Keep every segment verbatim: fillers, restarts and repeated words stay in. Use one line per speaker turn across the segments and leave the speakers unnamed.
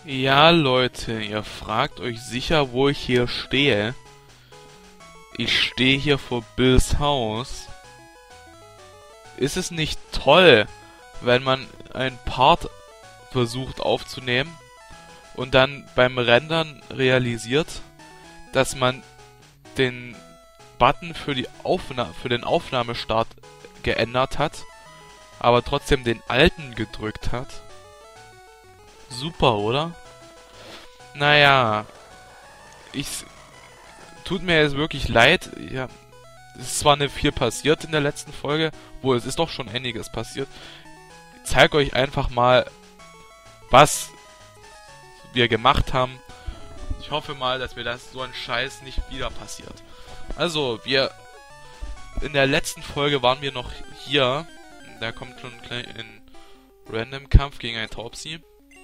Ja, Leute, ihr fragt euch sicher, wo ich hier stehe. Ich stehe hier vor Bills Haus. Ist es nicht toll, wenn man einen Part versucht aufzunehmen und dann beim Rendern realisiert, dass man den Button für die Aufna- für den Aufnahmestart geändert hat, aber trotzdem den alten gedrückt hat? Super, oder? Naja, ich tut mir jetzt wirklich leid. Ja, es ist zwar nicht viel passiert in der letzten Folge, wo es ist doch schon einiges passiert. Ich zeige euch einfach mal, was wir gemacht haben. Ich hoffe mal, dass mir das so ein Scheiß nicht wieder passiert. Also, wir in der letzten Folge waren wir noch hier. Da kommt schon ein Random-Kampf gegen ein Taubsi.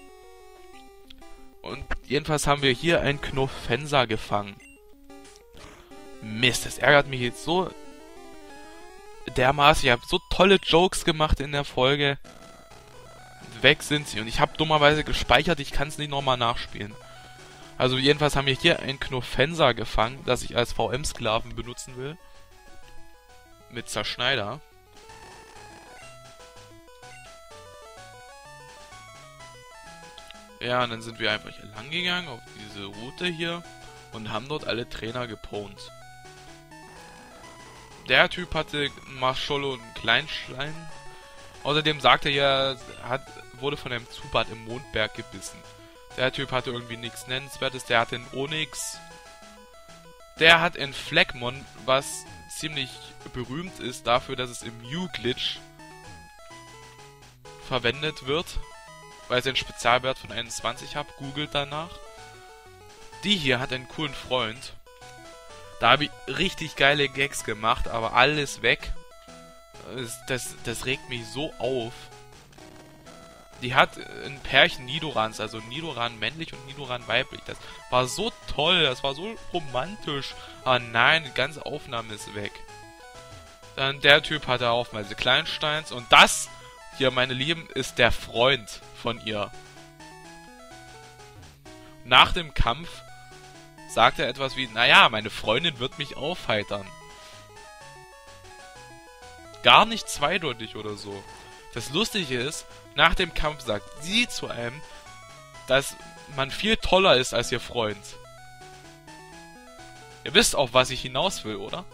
Und jedenfalls haben wir hier einen Knofenser gefangen. Mist, das ärgert mich jetzt so dermaßen. Ich habe so tolle Jokes gemacht in der Folge. Weg sind sie. Und ich habe dummerweise gespeichert, ich kann es nicht nochmal nachspielen. Also jedenfalls haben wir hier einen Knofenser gefangen, das ich als V M-Sklaven benutzen will. Mit Zerschneider. Ja, und dann sind wir einfach hier lang gegangen auf diese Route hier und haben dort alle Trainer gepont. Der Typ hatte Marschollo und Kleinschlein. Außerdem sagte er, er hat, wurde von einem Zubat im Mondberg gebissen. Der Typ hatte irgendwie nichts Nennenswertes. Der hatte einen Onyx. Der hat einen Phlegmon, was ziemlich berühmt ist dafür, dass es im Mew-Glitch verwendet wird. Weil ich einen Spezialwert von einundzwanzig habe. Googelt danach. Die hier hat einen coolen Freund. Da habe ich richtig geile Gags gemacht, aber alles weg. Das, das, das regt mich so auf. Die hat ein Pärchen Nidorans, also Nidoran männlich und Nidoran weiblich. Das war so toll, das war so romantisch. Aber nein, die ganze Aufnahme ist weg. Dann der Typ hatte haufenweise Kleinsteins. Und das hier, meine Lieben, ist der Freund von ihr. Nach dem Kampf sagt er etwas wie, naja, meine Freundin wird mich aufheitern. Gar nicht zweideutig oder so. Das Lustige ist, nach dem Kampf sagt sie zu einem, dass man viel toller ist als ihr Freund. Ihr wisst auch, was ich hinaus will, oder?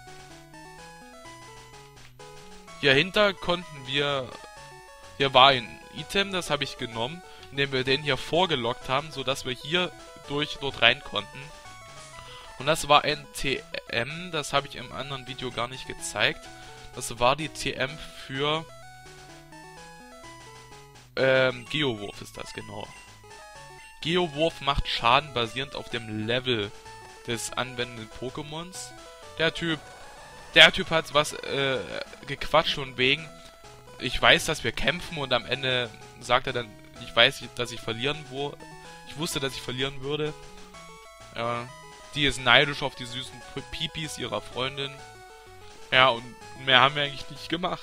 Hier hinter konnten wir... Hier war ein Item, das habe ich genommen, indem wir den hier vorgelockt haben, sodass wir hier durch dort rein konnten. Und das war ein T M, das habe ich im anderen Video gar nicht gezeigt. Das war die T M für... Ähm, Geowurf ist das, genau. Geowurf macht Schaden basierend auf dem Level des anwendenden Pokémons. Der Typ... Der Typ hat was äh, gequatscht und wegen... Ich weiß, dass wir kämpfen und am Ende sagt er dann, ich weiß, dass ich verlieren wo. Ich wusste, dass ich verlieren würde. Ja, die ist neidisch auf die süßen Pipis ihrer Freundin. Ja, und mehr haben wir eigentlich nicht gemacht.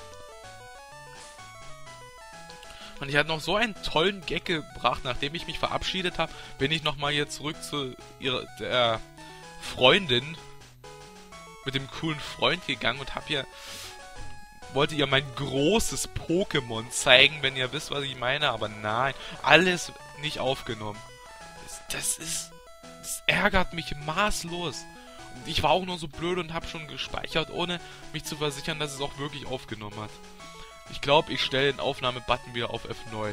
Und ich hatte noch so einen tollen Gag gebracht, nachdem ich mich verabschiedet habe, bin ich nochmal hier zurück zu ihrer der Freundin mit dem coolen Freund gegangen und habe hier wollte ihr mein großes Pokémon zeigen, wenn ihr wisst, was ich meine, aber nein, alles nicht aufgenommen. Das, das ist, das ärgert mich maßlos. Und ich war auch nur so blöd und habe schon gespeichert, ohne mich zu versichern, dass es auch wirklich aufgenommen hat. Ich glaube, ich stelle den Aufnahmebutton wieder auf F neun.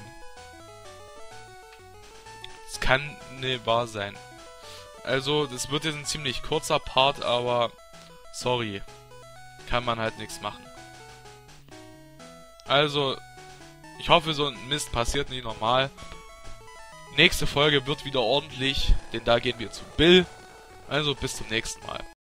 Das kann nicht wahr sein. Also, das wird jetzt ein ziemlich kurzer Part, aber sorry, kann man halt nichts machen. Also, ich hoffe, so ein Mist passiert nicht normal. Nächste Folge wird wieder ordentlich, denn da gehen wir zu Bill. Also, bis zum nächsten Mal.